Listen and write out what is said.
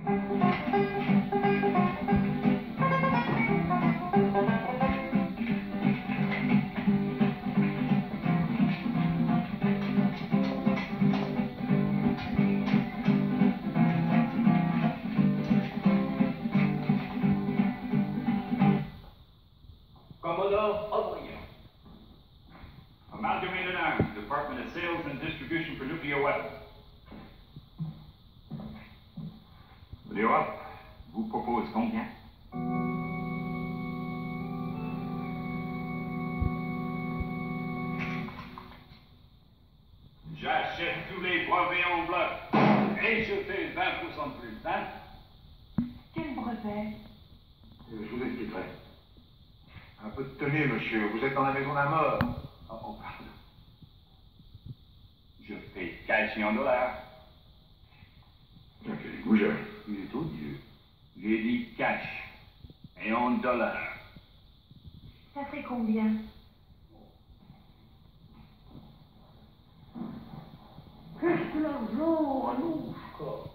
Commodore O'Brien. Amalgamated Arms, Department of Sales and Distribution for Nuclear Weapons. L'Europe vous propose combien? J'achète tous les brevets en bloc. Et je fais 20% de plus, hein? Quel brevet? Je vous expliquerai. Un peu de tenue, monsieur. Vous êtes dans la maison d'un mort. Oh, pardon. Je paye cash et en dollars. Quel goujat. Il est odieux. J'ai dit cash et en dollars. Ça fait combien? Qu'est-ce que l'argent, Anouchka?